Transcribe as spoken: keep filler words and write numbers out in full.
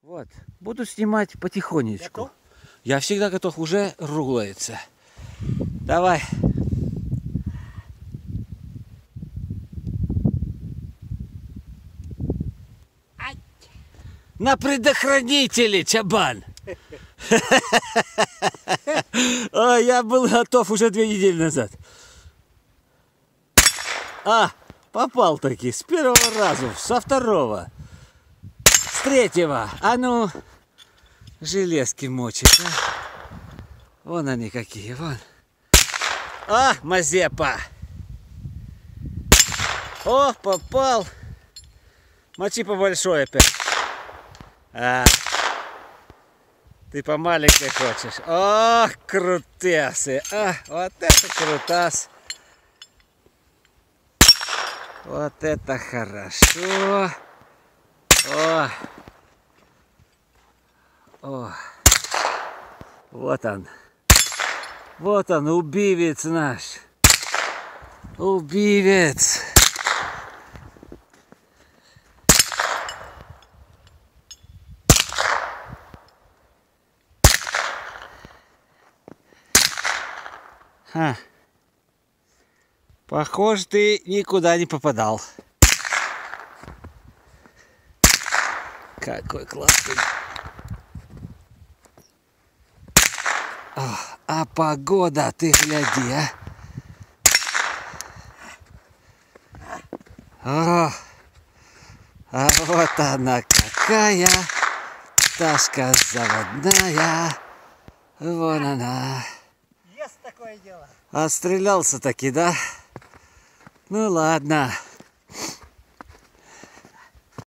Вот, буду снимать потихонечку. Готов? Я всегда готов, уже рулается. Давай. Ай. На предохранителе, Чабан. Ой, я был готов уже две недели назад. А, попал таки с первого раза, со второго, с третьего. А ну, железки мочит, а? Вон они какие, вон. А, Мазепа. О, попал. Мочи побольшой опять. А, ты по маленькой хочешь. О, крутясы. А, вот это крутас. Вот это хорошо. О. О. Вот он. Вот он, убивец наш. Убивец. Ха. Похоже, ты никуда не попадал. Какой классный. О, а погода, ты гляди, а. О, а вот она какая. Пташка заводная. Вон она. Есть такое дело. Отстрелялся таки, да? Ну ладно.